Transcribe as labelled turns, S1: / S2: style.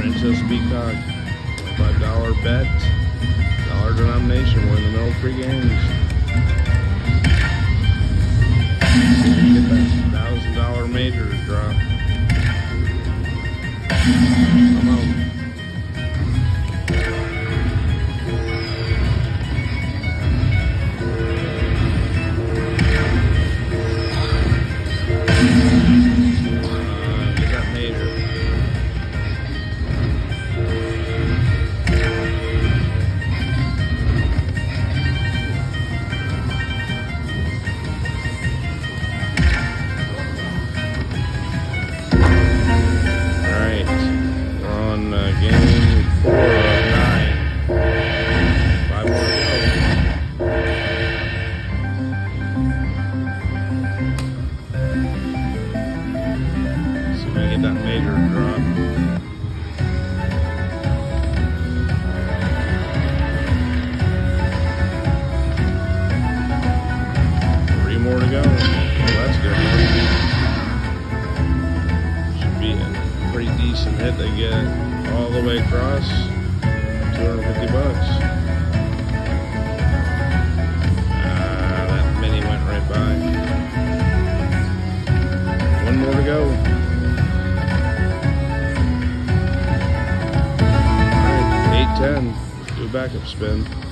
S1: Princess Peacock, $5 bet, dollar denomination. We're in the middle of 3 games. Get that $1,000 major to drop. Come on. Get that major. Game 4 of 9. 5 more to go. See if we can get that major drop. 3 more to go. Oh, that's good. Should be a pretty decent hit they get. All the way across, 250 bucks. That mini went right by. 1 more to go. Alright, 810. Do a backup spin.